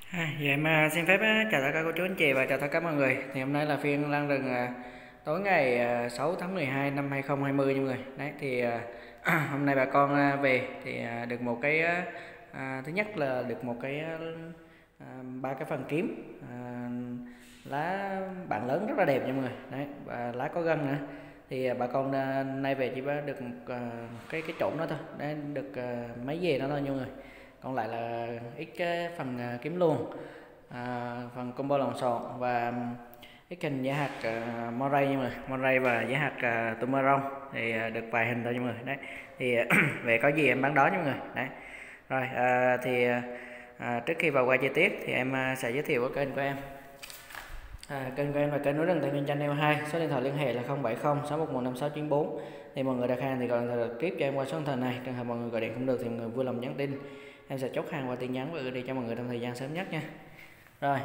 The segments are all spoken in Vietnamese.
Dạ em xin phép chào tất cả cô chú anh chị và chào tất cả mọi người. Thì hôm nay là phiên lan rừng tối ngày 6 tháng 12 năm 2020 nha mọi người. Đấy thì hôm nay bà con về thì được một cái thứ nhất là được một cái ba cái phần kiếm lá bạn lớn rất là đẹp nha mọi người. Đấy và lá có gân nữa. Thì bà con nay về chỉ được một cái trộn đó thôi. Đấy được mấy về đó thôi nha mọi người. Còn lại là ít cái phần kiếm luôn, phần combo lòn xòn và cái kênh giả hạt Monray nhưng mà Monray và giả hạt Tumarong thì được vài hình thôi nhưng mà đấy thì về có gì em bán đó nha mọi người. Đấy rồi thì trước khi vào qua chi tiết thì em sẽ giới thiệu cái kênh của em. Kênh của em là kênh núi rừng Tây Nguyên Channel 2, số điện thoại liên hệ là 070 611 5694. Thì mọi người đặt hàng thì còn được tiếp cho em qua số điện thoại này. Trường hợp mọi người gọi điện không được thì mọi người vui lòng nhắn tin, em sẽ chốt hàng qua tin nhắn và gửi đi cho mọi người trong thời gian sớm nhất nha. Rồi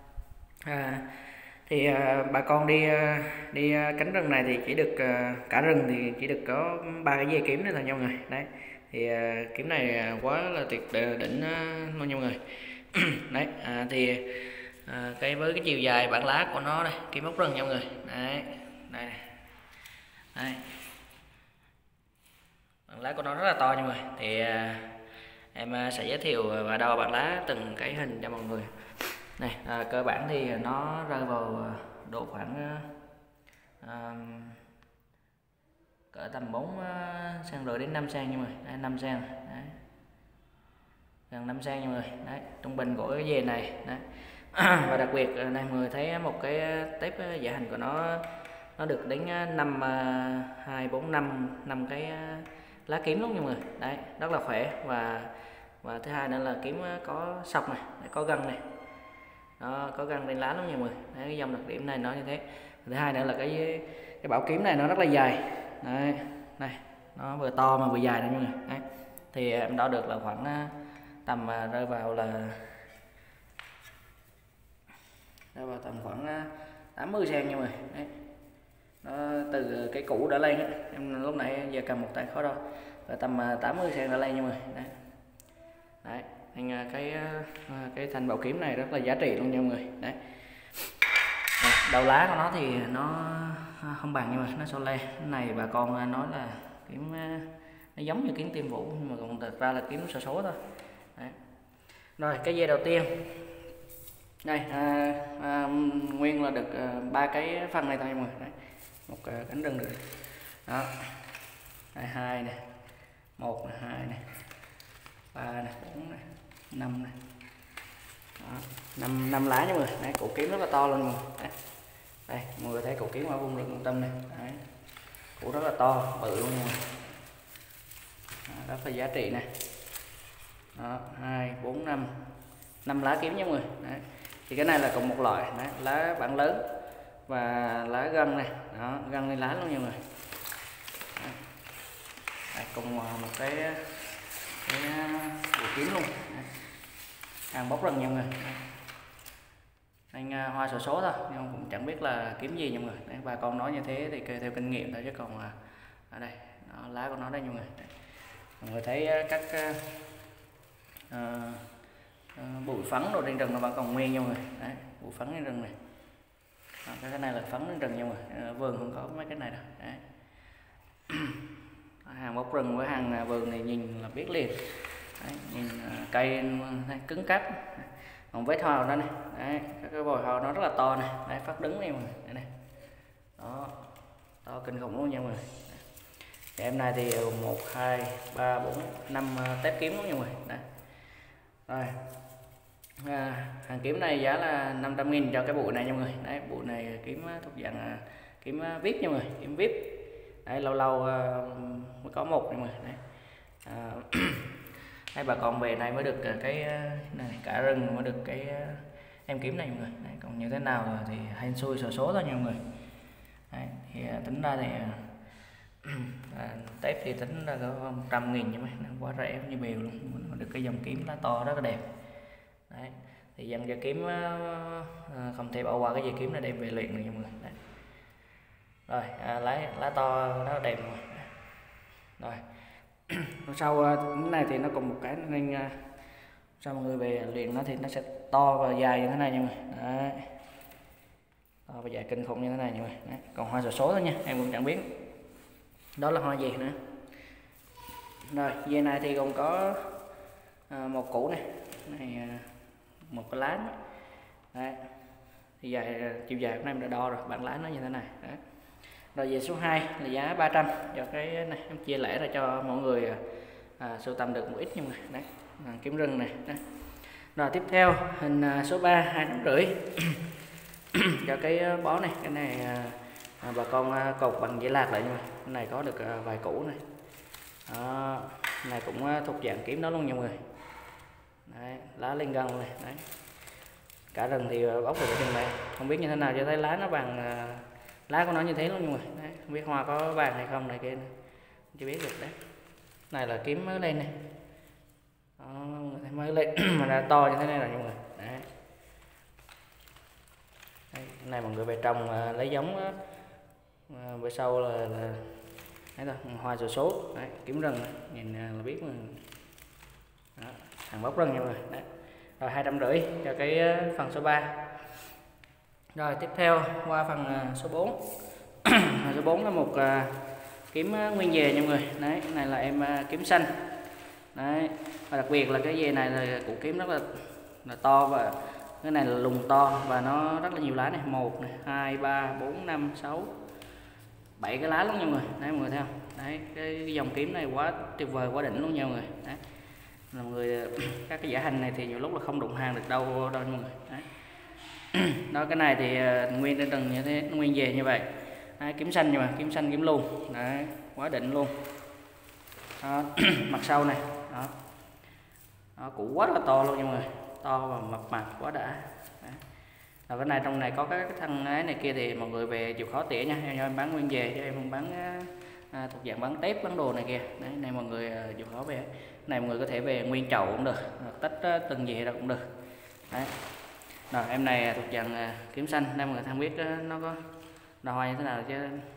thì bà con đi cánh rừng này thì chỉ được cả rừng thì chỉ được có ba cái dây kiếm này thôi nha mọi người. Đấy thì kiếm này quá là tuyệt đỉnh luôn nha mọi người. Đấy thì cái với cái chiều dài bản lá của nó đây, kiếm móc rừng nha mọi người. Đấy đây này. Đấy bản lá của nó rất là to nha mọi người. Thì em sẽ giới thiệu và đo bản lá từng cái hình cho mọi người. Này cơ bản thì nó rơi vào độ khoảng cỡ tầm 4 cm rưỡi đến 5 cm nha mọi người. Đấy, 5 cm. Đấy. Gần 5 cm nha mọi người. Đấy, trung bình của cái dề này. Đấy. Và đặc biệt này mọi người thấy một cái tép dạ hành của nó được đến 5 2 4 5 cái lá kiếm luôn nha mọi người. Đấy, rất là khỏe và thứ hai nữa là kiếm có sọc này, có gân này. Nó có gân trên lá lắm nha mọi người. Đấy, cái dòng đặc điểm này nó như thế. Thứ hai nữa là cái bảo kiếm này nó rất là dài. Đấy, này nó vừa to mà vừa dài nữa nha mọi người. Đấy. Thì em đo được là khoảng tầm rơi vào tầm khoảng 80 cm nha mọi người. Đấy. Nó từ cái cũ đã lên á, em lúc nãy giờ cầm một tay khó đo là tầm 80 cm đã lên nha mọi người. Đấy. Đấy, nên cái thanh bảo kiếm này rất là giá trị luôn nha mọi người. Đấy. Đầu lá của nó thì nó không bằng nhưng mà nó so le. Cái này bà con nói là kiếm nó giống như kiếm tiên vũ nhưng mà còn thực ra là kiếm số số thôi. Đấy. Rồi cái dây đầu tiên đây nguyên là được ba cái phần này thôi mọi người. Đấy. Một cánh rừng được đó. Đây, 2 này, 1 này, 2 này, 3 này, 4 này, 5 này. Đó, 5 lá nha mọi người. Đấy, cổ kiếm rất là to luôn mọi người. Đấy. Đây mọi người thấy cổ kiếm ở vùng rừng trung tâm này. Đấy. Cổ rất là to bự luôn nha mọi người. Đó, rất là giá trị này. Đó, 2 4 5 lá kiếm nha mọi người. Đấy. Thì cái này là cùng một loại. Đấy, lá bản lớn và lá gân này. Đó, gân lên lá luôn nha mọi người. Đấy, cùng một cái bộ kiếm luôn. Đấy. Hàng bóc rừng nha mọi người. Anh hoa sổ số thôi nhưng cũng chẳng biết là kiếm gì nha mọi người. Đấy, bà con nói như thế thì theo kinh nghiệm thôi chứ còn ở đây đó, lá của nó đây nha mọi người. Đấy. Mọi người thấy các bụi phấn đồ trên rừng nó vẫn còn nguyên nha mọi người. Đấy, bụi phấn trên rừng này. Đó, cái này là phấn trên rừng nha mọi người. Vườn không có mấy cái này đâu. Đấy. Hàng bóc rừng với hàng vườn này nhìn là biết liền. Đấy, nhìn cây cứng cáp. Còn vết hoa đó này. Đấy, các cái bồi hoa nó rất là to này. Đấy, phát đứng này mọi người. Đây này. Đó, to kinh khủng luôn nha mọi người. Thì em này thì 1 2 3 4 5 tép kiếm luôn nha mọi người. Đấy. Rồi hàng kiếm này giá là 500.000 cho cái bụi này nha mọi người. Đấy, bụi này kiếm thuộc dạng kiếm vip nha mọi người, kiếm vip. Đấy, lâu lâu mới có một nha mọi người. Đấy. Hai bà con về này mới được cái này cả rừng mới được cái em kiếm này mọi người. Đấy, còn như thế nào thì hên xui xổ số thôi nha mọi người. Đấy, thì tính ra thì tép thì tính ra có 100.000 nhưng mà nó quá rẻ như bèo luôn. Mình được cái dòng kiếm lá to rất là đẹp. Đấy, thì dần giờ kiếm không thể bỏ qua cái dây kiếm này đem về luyện được nha mọi người. Đấy. Rồi lá to nó đẹp rồi. Sau cái này thì nó còn một cái nên Sau mọi người về luyện nó thì nó sẽ to và dài như thế này nha mọi người. Đấy. To và dài kinh khủng như thế này nha mọi người. Đấy. Còn hoa xổ số thôi nha, em cũng chẳng biết đó là hoa gì nữa. Rồi dây này thì gồm có một củ này, một cái lá. Đấy. Thì dài, chiều dài của em đã đo rồi, bản lá nó như thế này. Đấy. Rồi về số 2 là giá 300, cho cái này em chia lẻ ra cho mọi người sưu tầm được một ít nha mọi người. Đấy, kiếm rừng này. Đấy. Rồi tiếp theo hình số 3 2,5 cho cái bó này. Cái này bà con cột bằng dây lạc lại nha mọi người. Cái này có được vài củ này. Đó, này cũng thuộc dạng kiếm đó luôn nha mọi người. Đấy, lá lên gân này. Đấy. Cả rừng thì bóc được cái rừng này, không biết như thế nào cho thấy lá nó vàng, lá của nó như thế luôn nha mọi người. Đấy, không biết hoa có vàng hay không này kia, chưa biết được. Đấy, này là kiếm mới lên này. Đó, mới lên mà đã to như thế này rồi mọi người. Đấy. Đây, cái này mọi người về trồng lấy giống bữa sau là đấy thôi, hoa xổ số. Đấy, kiếm rừng này. Nhìn là biết mà. Đó, hàng bóc rừng nha mọi người. Đấy. Rồi 250 cho cái phần số 3. Rồi tiếp theo qua phần số 4. Số 4 là một kiếm nguyên về nha mọi người. Đấy, cái này là em kiếm xanh. Đấy, và đặc biệt là cái dề này là củ kiếm rất là to, và cái này là lùng to và nó rất là nhiều lá này, 1 này, 2 3 4 5 6 7 cái lá luôn nha mọi người. Đấy mọi người thấy không? Đấy, cái dòng kiếm này quá tuyệt vời, quá đỉnh luôn nha mọi người. Đấy. Mọi người các cái giả hành này thì nhiều lúc là không đụng hàng được đâu mọi người. Đấy. Đó, cái này thì nguyên trên rừng như thế, nguyên về như vậy. Đấy, kiếm xanh nhưng mà kiếm xanh kiếm luôn. Đấy, quá đỉnh luôn. Đó, mặt sau này. Đó. Đó, củ quá là to luôn nha mọi người, to và mập mạp quá đã. Đấy. Rồi cái này trong này có cái thân ấy này kia thì mọi người về chịu khó tỉa nha, em bán nguyên về chứ em không bán thuộc dạng bán tép bán đồ này kia. Đấy, này mọi người chịu khó về. Này mọi người có thể về nguyên chậu cũng được, tách từng dề ra cũng được. Đấy. Rồi em này thuộc dạng kiếm xanh, đây mọi người không biết nó có đo hoa như thế nào chứ.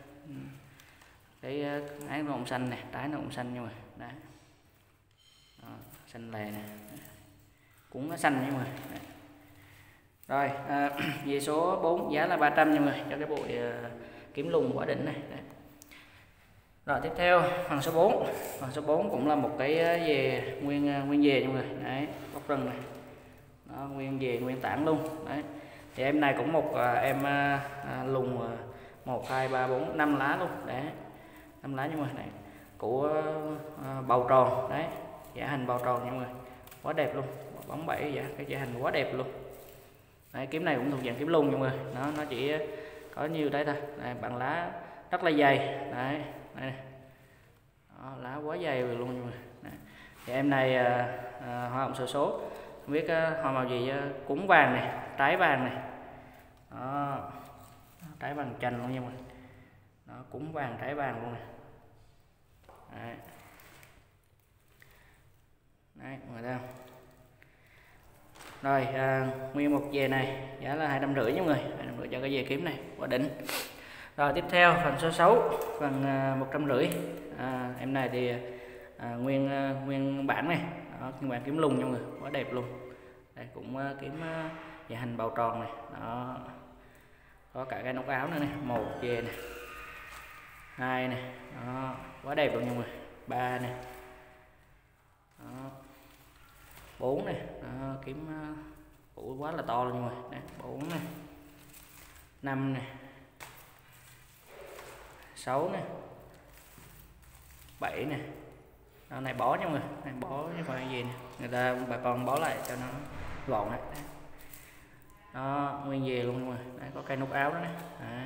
Cái ái nó cũng xanh này, trái nó cũng xanh nhưng mà đấy. Đó, xanh lè nè, cũng nó xanh nhưng mà đấy. Rồi về số 4 giá là 300 nha mọi người, cho cái bộ kiếm lùng quả đỉnh này. Đấy. Rồi tiếp theo phần số 4. Phần số 4 cũng là một cái về nguyên về nha mọi người. Đấy, bóc rừng này. Đó, nguyên về nguyên tảng luôn. Đấy. Thì em này cũng một em lùng 1 2 3 4 5 lá luôn. Đấy. 5 lá nha mọi người. Đấy. Của bầu tròn. Đấy, giả hành bầu tròn nha mọi người. Quá đẹp luôn. Bóng bẫy vậy, cái giả hành quá đẹp luôn. Đấy, kiếm này cũng thuộc dạng kiếm lùng nha mọi người. Nó chỉ có nhiêu đấy thôi. Đây, bằng lá rất là dày. Đấy. Đây. Đó, lá quá dày luôn nha mọi người. Đấy. Thì em này hoa hồng xổ số, không biết hoa màu gì, cúng vàng này, trái vàng này. Đó, trái vàng chành luôn nha mọi người. Đó, cúng vàng trái vàng luôn này. Đấy. Đấy, mọi người thấy không? Rồi nguyên một dề này giá là 250 nha mọi người, 250 cho cái dề kiếm này, quá đỉnh. Rồi tiếp theo phần số 6, phần 150. Em này thì nguyên bản này. Đó, nguyên bản kiếm lùng nha mọi người, quá đẹp luôn. Đây cũng kiếm dề hành bầu tròn này. Đó, có cả cái nút áo nữa này, 1 dề này, 2 này. Đó, quá đẹp luôn nha mọi người. 3 này. Đó, 4 này. Đó, kiếm củ quá là to luôn nha mọi người. Đấy, 4 này, 5 này, 6 này, 7 này. Đó, này bó nha mọi người, này bó chứ phải gì nè, người ta bà con bó lại cho nó gọn này. Đó, nguyên về luôn mọi người. Đấy, có cây nút áo đó này. Đấy.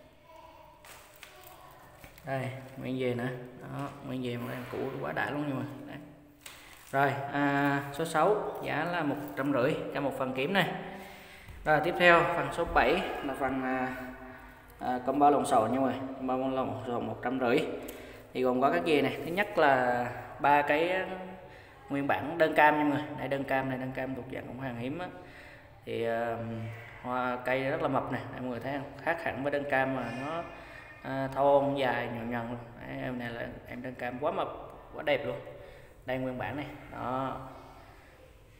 Đây nguyên về nữa. Đó, nguyên về một củ quá đại luôn nha mọi người. Đấy. Rồi số 6 giá là 150 cho một phần kiếm này. Rồi tiếp theo phần số 7 là phần combo lồng xò nha mọi người, combo lồng xò 150. Thì gồm có các dề này. Thứ nhất là 3 cái nguyên bản đơn cam nha mọi người. Đây đơn cam này, đơn cam thuộc dạng cũng hàng hiếm á. Thì hoa cây rất là mập này, đây, mọi người thấy không? Khác hẳn với đơn cam mà nó thon dài nhọn nhọn luôn. Đấy, em này là em đơn cam quá mập, quá đẹp luôn. Đây nguyên bản này. Đó.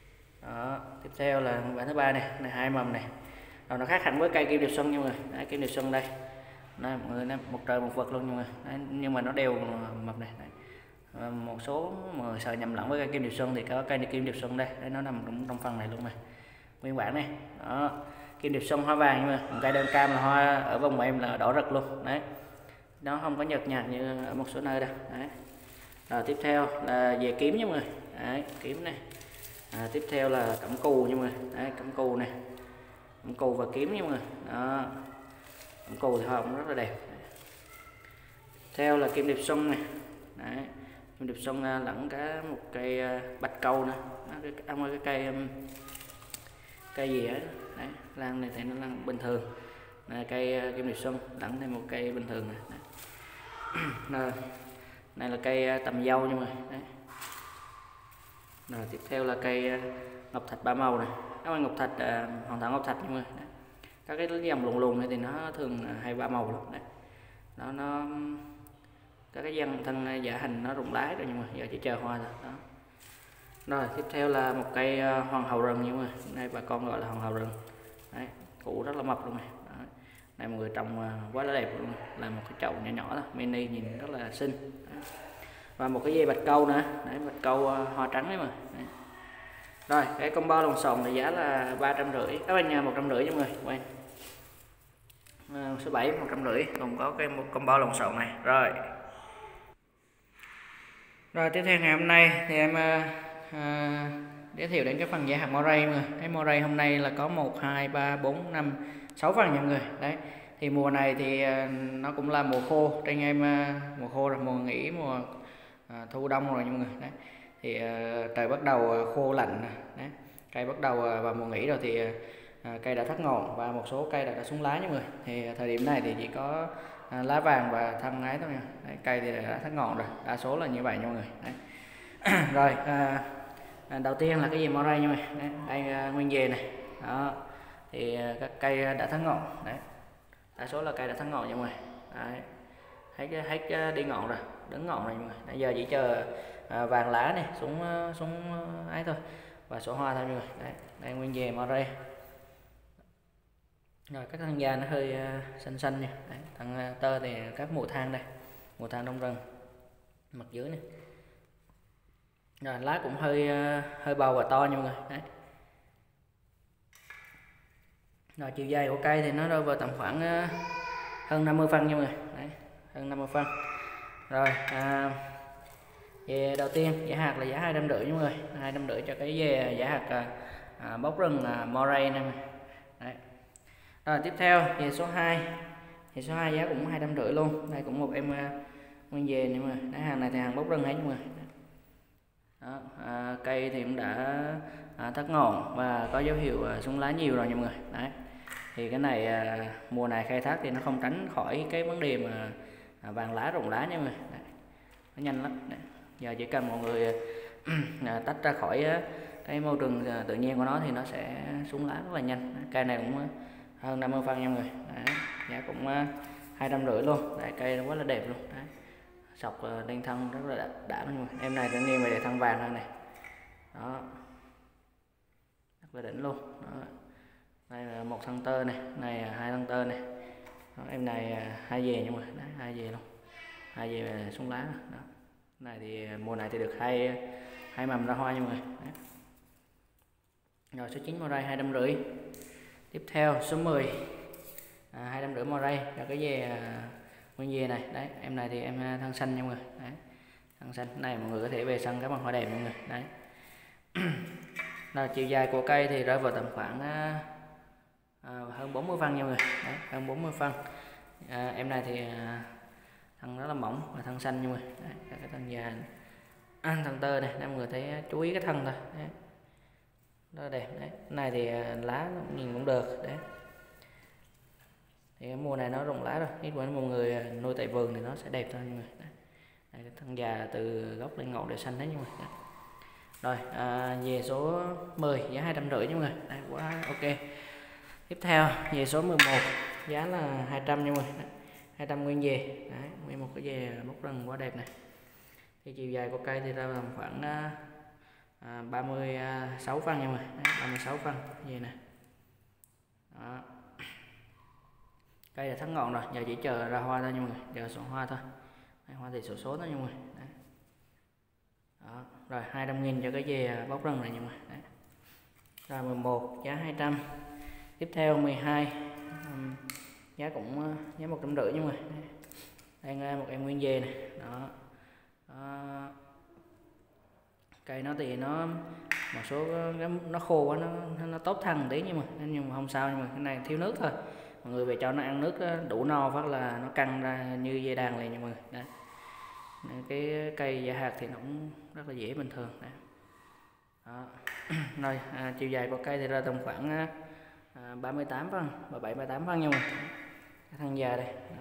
Đó, tiếp theo là bản thứ ba này, này 2 mầm này. Rồi nó khác hẳn với cây kim điệp xuân nha mọi người. Đấy, kim điệp xuân đây. Đây, mọi người nó một trời một vực luôn nha mọi người. Đấy, nhưng mà nó đều mập này. Đấy. Một số mà sợ nhầm lẫn với cây kim điệp xuân thì có cây kim điệp xuân đây. Đấy, nó nằm trong phần này luôn này. Nguyên bản này. Đó. Kim điệp xuân hoa vàng nhưng mà cây đơn cam là hoa ở vùng em là đỏ rực luôn. Đấy. Nó không có nhợt nhạt như ở một số nơi đâu. Đấy. Rồi tiếp theo là về kiếm nha mọi người. Đấy, kiếm này. Tiếp theo là cẩm cù nha mọi người. Đấy, cẩm cù này, cẩm cù và kiếm nha mọi người. Đó, cẩm cù thì hoa cũng rất là đẹp. Theo là kim điệp xuân này. Đấy, kim điệp xuân lẫn cả một cây bạch câu nữa. Cái cây cây gì á. Đấy, lan này thì nó lan bình thường. Cây kim điệp xuân lẫn thêm một cây bình thường này. Đấy. Này là cây tầm dâu nha mọi người. Đấy. Rồi tiếp theo là cây ngọc thạch ba màu này. Các bạn ngọc thạch hoàn toàn ngọc thạch nha mọi người. Đấy. Các cái dòng lùng lùng này thì nó thường hay ba màu lắm. Đấy. Nó các cái dân thân giả hình nó rụng lá rồi nhưng mà giờ chỉ chờ hoa thôi. Đó. Rồi tiếp theo là một cây hoàng hậu rừng nha mọi người. Đây bà con gọi là hoàng hậu rừng. Đấy, củ rất là mập luôn này. Đó. Này mọi người trồng quá là đẹp luôn, là một cái chậu nhỏ nhỏ thôi, mini nhìn rất là xinh. Đấy. Và một cái dây bạch câu nữa. Đấy, bạch câu hoa trắng đấy mà. Đấy. Rồi cái combo lồng xồn thì giá là 350, các bạn nhà 150 nha mọi người. Số 7 150 còn có cái một combo lồng xồn này. Rồi tiếp theo ngày hôm nay thì em giới thiệu đến cái phần giá hạt moray mọi người. Cái moray hôm nay là có 1 2 3 4 5 6 phần nha mọi người. Đấy. Thì mùa này thì nó cũng là mùa khô, trên em mùa khô rồi, mùa nghỉ, mùa thu đông rồi nha mọi người. Đấy. Thì trời bắt đầu khô lạnh. Đấy. Cây bắt đầu vào mùa nghỉ rồi thì cây đã thắt ngọn và một số cây đã xuống lá nha mọi người. Thì thời điểm này thì chỉ có lá vàng và thân ái thôi nha. Đấy, cây thì đã thắt ngọn rồi, đa số là như vậy nha mọi người. Đấy. Rồi đầu tiên là cái gì moray nha mọi người. Đấy, đây nguyên về này. Đó. Thì các cây đã thắt ngọn. Đấy. Đa số là cây đã thắt ngọn nha mọi người. Đấy. Hết đi ngọn rồi, đứng ngọn rồi mọi người. Bây giờ chỉ chờ vàng lá này xuống ấy thôi và sổ hoa thôi mọi người. Đấy, đây nguyên về moray. Rồi các thân da nó hơi xanh xanh nha. Đấy, thân tơ thì các mùa than đây, mùa than trong rừng mặt dưới này. Rồi lá cũng hơi bầu và to nha mọi người. Đấy. Rồi chiều dài của cây thì nó rơi vào tầm khoảng hơn 50 phân nha mọi người. Đấy, hơn 50 phân. Rồi về đầu tiên giá hạt là giá 250 nha mọi người, 250 cho cái về giá hạt bóc rừng moray này. Đấy. Rồi tiếp theo về số 2 thì số 2 giá cũng 250 luôn. Đây cũng một em nguyên về nhưng mà cái hàng này thì hàng bóc rừng hết mọi người. Đó, cây thì cũng đã thắt ngọn và có dấu hiệu xuống lá nhiều rồi nha mọi người. Đấy. Thì cái này mùa này khai thác thì nó không tránh khỏi cái vấn đề mà vàng lá rụng lá nha mọi người. Đấy. Nó nhanh lắm. Đấy. Giờ chỉ cần mọi người tách ra khỏi cái môi trường tự nhiên của nó thì nó sẽ xuống lá rất là nhanh. Cây này cũng hơn 50 phân nha mọi người. Đấy. Giá cũng 250 luôn. Đấy, cây nó quá là đẹp luôn. Đấy. Sọc lên thân rất là đã luôn mọi người. Em này tự nhiên về để thân vàng hơn này. Đó. Rất là đỉnh luôn. Đó. Đây là một thân tơ này, này hai thân tơ này. Đó, em này hai về nha mọi người. Đấy, hai về luôn. Hai về xuống lá. Đó. Này thì mùa này thì được hai mầm ra hoa nha mọi người. Đấy. Rồi số 9 moray 250. Tiếp theo số 10 250 moray là cái về nguyên về này. Đấy, em này thì em thân xanh nha mọi người. Đấy. Thân xanh này mọi người có thể về sân các bằng hoa đẹp mọi người. Đấy. Rồi chiều dài của cây thì rơi vào tầm khoảng hơn 40 phân nha mọi người. Đấy, hơn 40 phân. Em này thì thân rất là mỏng và thân xanh nha mọi người. Đấy, cái thân già thân tơ này, mọi người thấy chú ý cái thân thôi. Đấy. Rất là đẹp. Đấy. Này thì lá nhìn cũng được. Đấy. Thì cái mùa này nó rụng lá rồi, ít bữa một người nuôi tại vườn thì nó sẽ đẹp thôi mọi người. Đấy. Đây, cái thân già từ gốc lên ngọn đều xanh đấy mọi người. Đấy. Rồi về số 10 giá 250 nha mọi người. Đấy, quá ok. Tiếp theo về số 11 giá là 200 nha mọi người. Đấy. 200 nguyên về. Đấy, nguyên một cái về bóc rừng quá đẹp này. Thì chiều dài của cây thì ra tầm khoảng 36 phân nha mọi người. Đấy, 36 phân gì nè. Đó. Cây là thắt ngọn rồi, giờ chỉ chờ ra hoa thôi nha mọi người, chờ số hoa thôi. Đấy, hoa thì số số thôi nha mọi người. Đấy. Đó. Rồi 200.000 cho cái dê bóc rừng này nha mọi người. Đấy. Rồi 11 giá 200. Tiếp theo 12 giá cũng giá 150 nha mọi người. Đây một em nguyên dê này. Đó. Đó. Cây nó thì nó một số nó khô quá, nó tốt thăng tí nhưng mà không sao, nhưng mà cái này thiếu nước thôi. Mọi người về cho nó ăn nước đủ no phát là nó căng ra như dây đàn này nha mọi người. Đấy. Cái cây giả hạt thì nó cũng rất là dễ bình thường. Đấy. Đó. Rồi chiều dài của cây thì ra tầm khoảng 38 phân, 37-38 phân nha mọi người. Cái thân già đây. Đó.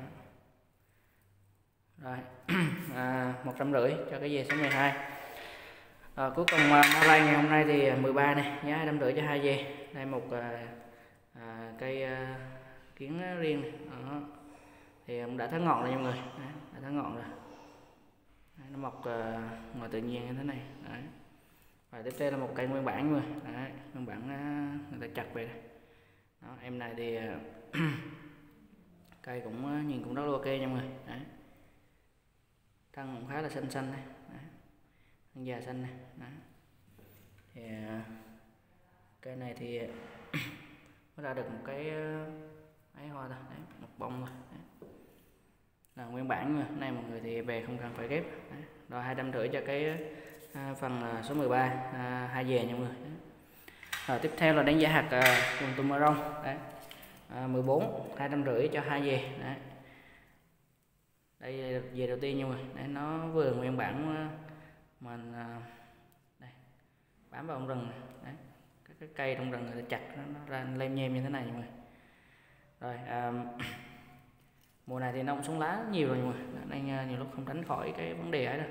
Rồi 150 cho cái dê số 12. Cuối cùng Malay ngày hôm nay thì 13 này, giá 250 cho 2 dê. Đây một cây kiến riêng này. Đó. Thì cũng đã thắt ngọn rồi nha mọi người. Đấy, đã thắt ngọn rồi. Đấy, nó mọc ngoài tự nhiên như thế này. Đấy. Và tiếp theo là một cây nguyên bản mọi người. Đấy, nguyên bản người ta chặt về đây. Đó, em này thì cây cũng nhìn cũng rất là ok nha mọi người. Đấy. Thân cũng khá là xanh xanh đây. Đấy. Thân già xanh này. Đấy. Thì cây này thì nó ra được một cái ấy hoa thôi. Đấy, một bông thôi. Đấy. Là nguyên bản mà này mọi người thì về không cần phải ghép. Đấy. Rồi 250 cho cái phần số 13 2 dề nha mọi người. Đấy. Rồi tiếp theo là đánh giá hạt cùng tùm rong. Đấy. 14 250 cho 2 dề. Đấy. Đây dề đầu tiên nha mọi người. Đấy, nó vừa nguyên bản mình đây bám vào ông rừng này. Đấy. Cái cây trong rừng người ta chặt nó ra lem nhem như thế này mọi người. Rồi mùa này thì nó cũng xuống lá nhiều rồi mọi người, nên nhiều lúc không tránh khỏi cái vấn đề ấy đâu.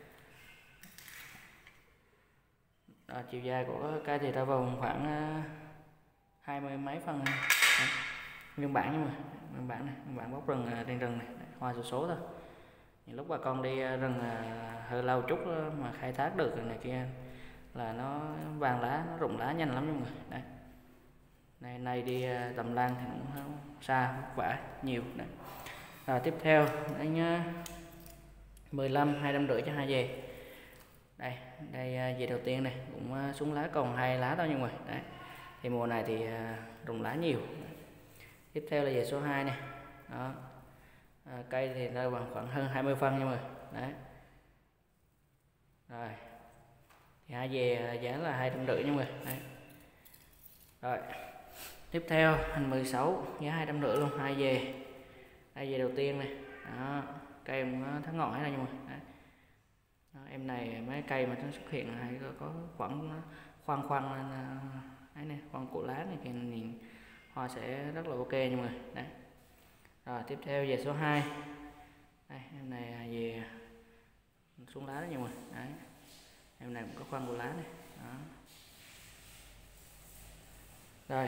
Chiều dài của cây thì ra vào khoảng 20 mấy phân này. Đấy. Nguyên bản nhưng mà nguyên bản này, nguyên bản bóc rừng trên rừng này. Đấy, hoa số số thôi. Những lúc bà con đi rừng hơi lâu chút mà khai thác được này kia là nó vàng lá, nó rụng lá nhanh lắm mọi người. Đấy. Này đi tầm lan thì cũng xa vất vả nhiều. Đấy. Rồi tiếp theo đánh 15 250 cho 2 dề. Đây dề đầu tiên này cũng xuống lá còn 2 lá thôi mọi người. Đấy. Thì mùa này thì rụng lá nhiều. Đấy. Tiếp theo là dề số 2 này. Đó. Cây thì rơi bằng khoảng hơn 20 phân nha mọi người. Đấy. Rồi thì 2 dề giá là 250 nha mọi người. Đấy. Rồi tiếp theo hành 16 giá 250 luôn, 2 dề. Đây dề đầu tiên này. Đó. Cây cũng thắt ngọn hết rồi nha mọi người. Đấy. Đó, em này mấy cây mà nó xuất hiện hay có khoảng khoan ấy này, khoan cổ lá này thì nhìn hoa sẽ rất là ok nha mọi người. Đấy. Rồi tiếp theo về số 2. Đây em này về xuống lá đó nha mọi người. Đấy. Em này cũng có khoan cổ lá này. Đó. Rồi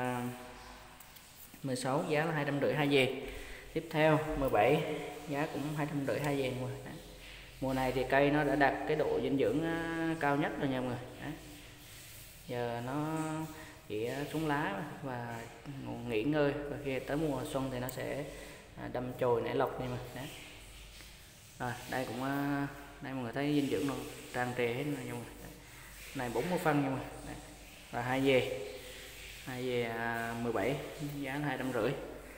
16 giá là 250 2 dề. Tiếp theo 17 giá cũng 250 2 dề mọi người. Đấy. Mùa này thì cây nó đã đạt cái độ dinh dưỡng cao nhất rồi nha mọi người. Đấy. Giờ nó chỉ xuống lá và nghỉ ngơi, và khi tới mùa xuân thì nó sẽ đâm chồi nảy lộc nha mọi người. Đấy. Rồi đây cũng đây mọi người thấy dinh dưỡng nó tràn trề hết rồi nha mọi người. Đấy. Này 40 phân nha mọi người. Đấy. Và 2 dề 17 giá là 250.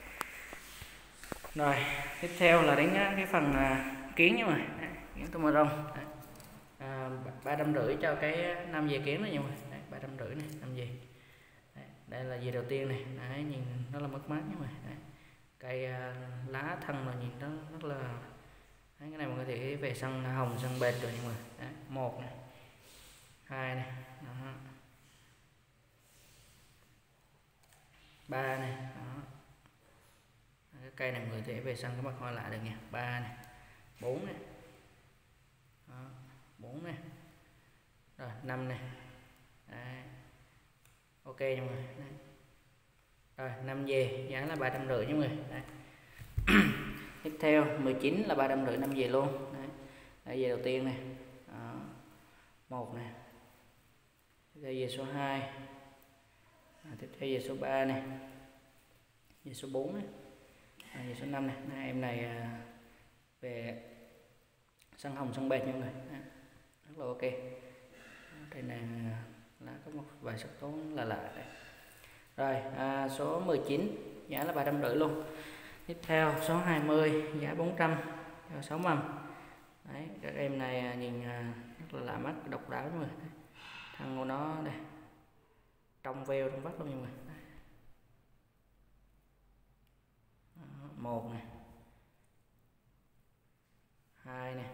Rồi tiếp theo là đến cái phần kiến nha mọi người. Kiến tôm rong. 350 cho cái 5 dề kiến đó nha mọi người. Đấy, 350 này, 5 dề. Đây là dề đầu tiên này. Đấy, nhìn nó là mất mát nha mọi người. Đấy. Cây lá thân là nhìn nó rất là đấy, cái này mọi người thì về sân hồng sân bệt rồi nha mọi người. Đấy, 1 này, 2 này, đó. 3 này, đó. Cái cây này mọi người thể về sân cái mặt hoa lại được nha. 3 này, 4 này, đó. 4 này, rồi 5 này. Đấy. Ok nha mọi người. Đấy. Rồi 5 dề giá là 350 nha mọi người. Đấy. Tiếp theo 19 là 350 5 dề luôn. Đấy. Đây dề đầu tiên này. Đó. 1 này, Đây về số 2, tiếp theo về số 3 này, về số 4 này, về số 5 này. Em này về sân hồng sân bệt nha mọi người, rất là ok. Đây là có một vài sắc tố là lạ đây. Rồi số 19 giá là 350 luôn. Tiếp theo số 20 giá 400 cho 6 mầm. Đấy, các em này nhìn rất là lạ mắt, độc đáo mọi người. Thân của nó đây, trong veo trong vắt luôn mọi người. Một này, 2 này,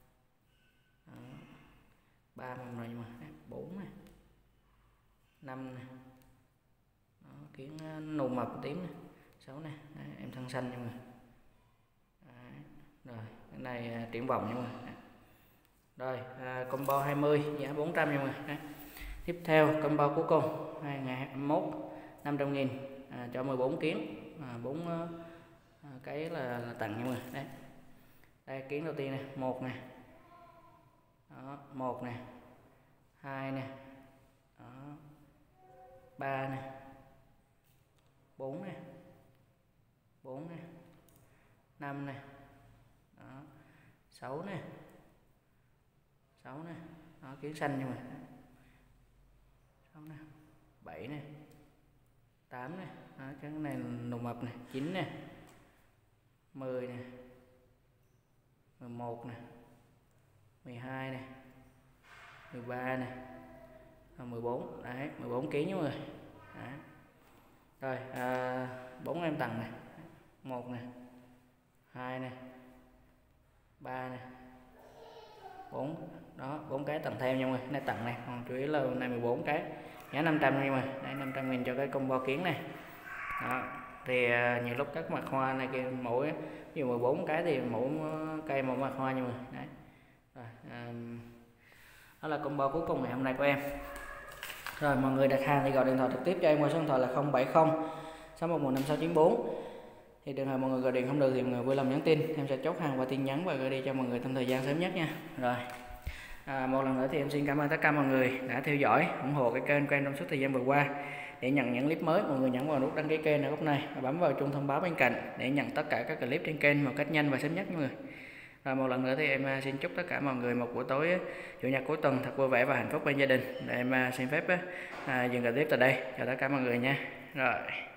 3 mầm rồi nhưng mà 4 này, 5 này, đó, kiến nụ mập tím này, 6 này. Đấy, em thân xanh nhưng mà rồi cái này triển vọng nhưng mà rồi combo 20 giá 400 nhưng mà đấy. Tiếp theo combo cuối cùng 2021 500.000 cho 14 kiến, 4 cái là tặng nhưng mà đấy. Đây kiến đầu tiên này, 1 này, đó, 1 này, 2 này, đó, 3 này, 4 này, 4 này, 5 này, đó, 6 này, 6 này, đó, kiến xanh nhưng mà 6 này, 7 này, 8 này, đó, cái này nụ mập này, 9 này, 10 này, 11 này, 12 này, 13 này, 14. Đấy, 14 kg nha mọi người. Đấy. Rồi 4 em tặng này, 1 này, 2 này, 3 này, 4. Đó, 4 cái tặng thêm nha mọi người. Này tặng này, còn chủ yếu là này 14 cái. Giá 500 nha mọi người. Đây 500.000 cho cái combo kiến này. Đó. Thì nhiều lúc các mặt hoa này kia mỗi ví dụ 14 cái thì mỗi cây một mặt hoa nha mọi người. Đấy. Rồi, đó là combo cuối cùng ngày hôm nay của em. Rồi mọi người đặt hàng thì gọi điện thoại trực tiếp cho em qua số điện thoại là 070 611 5694. Thì trường hợp mọi người gọi điện không được thì mọi người vui lòng nhắn tin, em sẽ chốt hàng qua tin nhắn và gửi đi cho mọi người trong thời gian sớm nhất nha. Rồi một lần nữa thì em xin cảm ơn tất cả mọi người đã theo dõi ủng hộ cái kênh của em trong suốt thời gian vừa qua. Để nhận những clip mới, mọi người nhấn vào nút đăng ký kênh ở góc này và bấm vào chuông thông báo bên cạnh để nhận tất cả các clip trên kênh một cách nhanh và sớm nhất mọi người. Rồi một lần nữa thì em xin chúc tất cả mọi người một buổi tối chủ nhật cuối tuần thật vui vẻ và hạnh phúc bên gia đình. Để em xin phép dừng clip tại đây. Chào tất cả mọi người nha. Rồi.